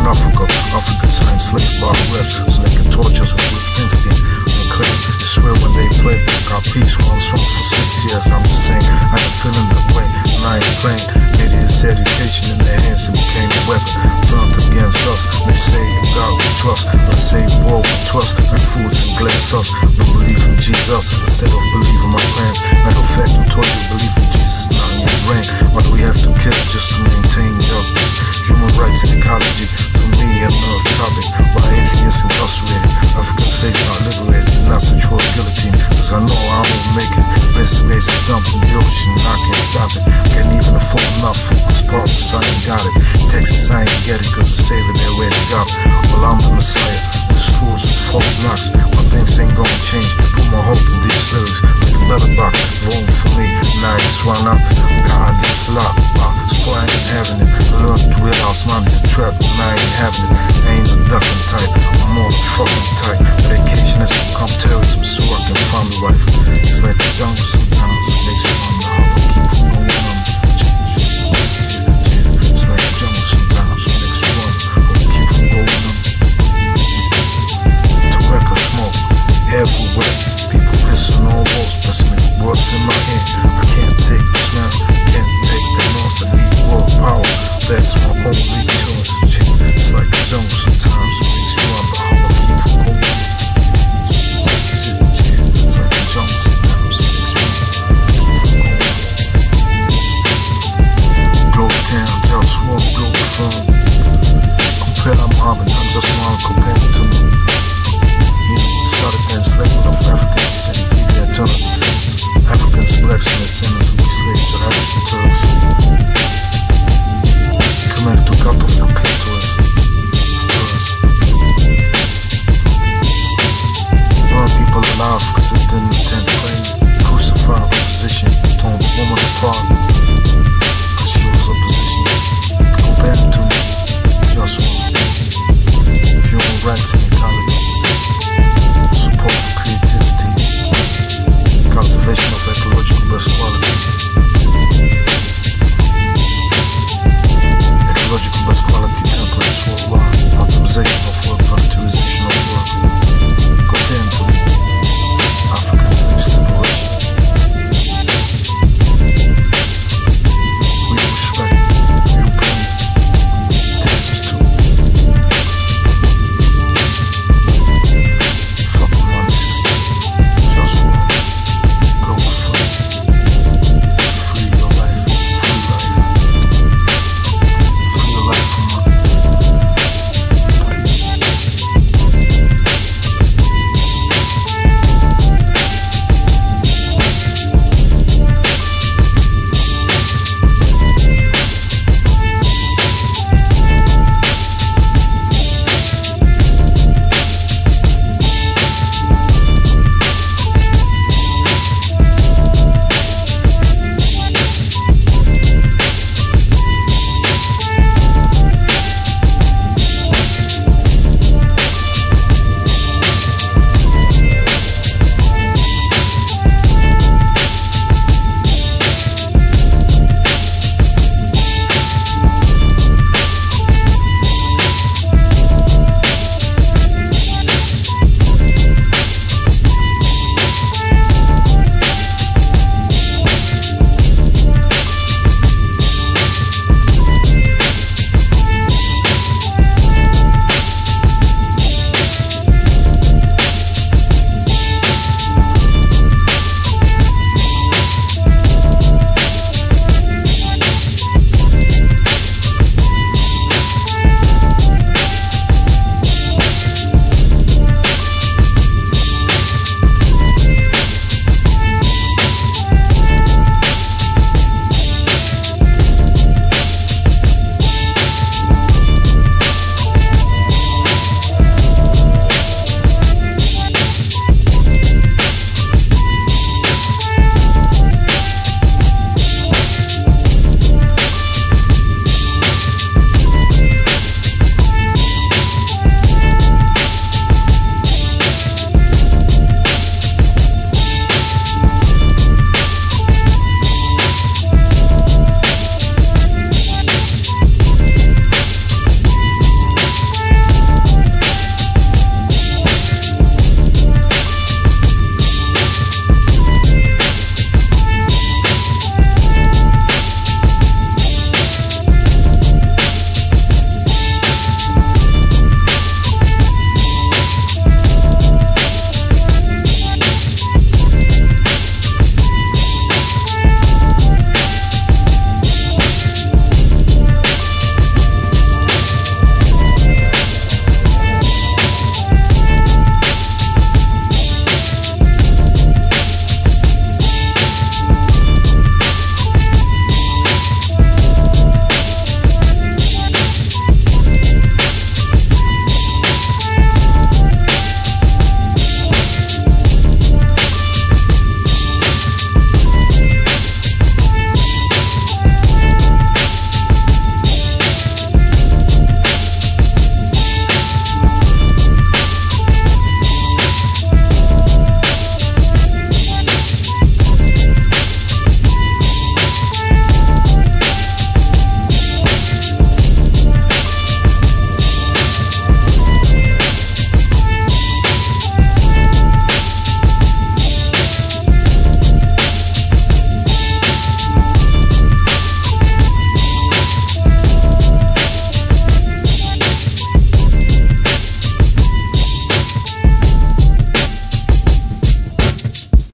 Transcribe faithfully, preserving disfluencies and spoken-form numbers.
Africa, Africans are enslaved by reps, so they can torture us with Bruce Springsteen and claim. They swear when they play, got peace while I'm strong for six years. I'm just saying, I ain't feeling that way, and I ain't playing. Made it his education in their hands and became a weapon. Turned against us, they say in God we trust, but I say war we trust, and foods and glass us. No belief in Jesus, instead of believing my plans. Matter of fact, I'm told you believe in Jesus, not in your brain. Why do we have to kill just to maintain justice? Human rights and ecology, to me, another topic. Why atheists incarcerated? African slaves not liberated, not control guillotine. Cause I know I won't make it. Best ways is dumped in the ocean, I can't stop it. Can't even afford enough for this purpose, I ain't got it. Texas, I ain't get it, cause the savior they already got it. Well, I'm the Messiah, the schools with four blocks. My things ain't gonna change, put my hope in these lyrics. Make a better box, vote for me, now it's one up. God, this lot, uh, so I ain't having it. I learned to realize money's a trap, and I ain't having it. I ain't a ducking type, I'm more the fucking type. Medication has become terrorism, so I can find the life. It's like the jungle sometimes, it makes you wonder how I keep from going on. It's like the jungle sometimes, it makes you wonder how I keep from going on. Tobacco smoke everywhere, people pissing on walls, pressing me with words in my hand. I can't take the smell, can't take the noise, I need world power, that's my only choice. It's like the jungle sometimes, it makes you wonder how I keep from going on. It's like the jungle sometimes, it makes you wonder how I keep from going on. Globetown, JustWar, Globalfirm. Compare I'm Harvard, I'm just one compared to me. Yeah, started the enslavement of African cities, D B dot T T. Africans, blacks, and descendants of these slaves are Arabs and Turks. Command to cut off the clitoris. Burn people alive because they didn't intend to play. Crucify opposition, torn the woman apart because she was opposition. Compare to me, JustWar. Human rights and ecology. Support for creativity. Cultivation of ecological best quality. Ecological best quality templates worldwide. Optimization